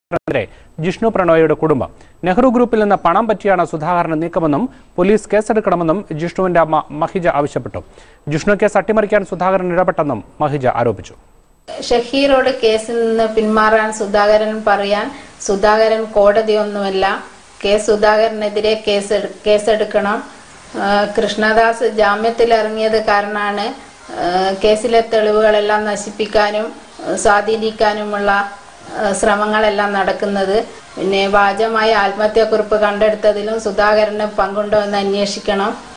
Jishnu Pranoyയുടെ കുടുംബം നെഹ്റു ഗ്രൂപ്പിൽ നിന്ന് പണം പറ്റിയാണ് സുധാകരനെ നീക്കമെന്നും പോലീസ് കേസെടുക്കണമെന്നും ജിഷ്ണുവിന്റെ അമ്മ മഹിജ ആവശ്യപ്പെട്ടു. ജിഷ്ണു കേസ് അട്ടിമറിക്കാൻ സുധാകരൻ ഇടപെട്ടെന്നും മഹിജ ആരോപിച്ചു. ഷഹീറോട് കേസിൽ നിന്ന് പിന്മാറാൻ സുധാകരൻ പറയാൻ സുധാകരൻ കോടതിയൊന്നുമല്ല. കെ സുധാകരനെതിരെ കേസെടുക്കണം. കൃഷ്ണദാസ് ജാമ്യത്തിൽ ഇറങ്ങിയത് കാരണമാണ് കേസിലെ തെളിവുകളെല്ലാം നശിപ്പിക്കാനും സ്വാധീനിക്കാനുമുള്ള ശ്രമങ്ങളെല്ലാം നടക്കുന്നത്. പിന്നെ വ്യാജമായ ആത്മഹത്യാക്കുറിപ്പ് കണ്ടെടുത്തതിലും സുധാകരന് പങ്കുണ്ടോ എന്ന് അന്വേഷിക്കണം.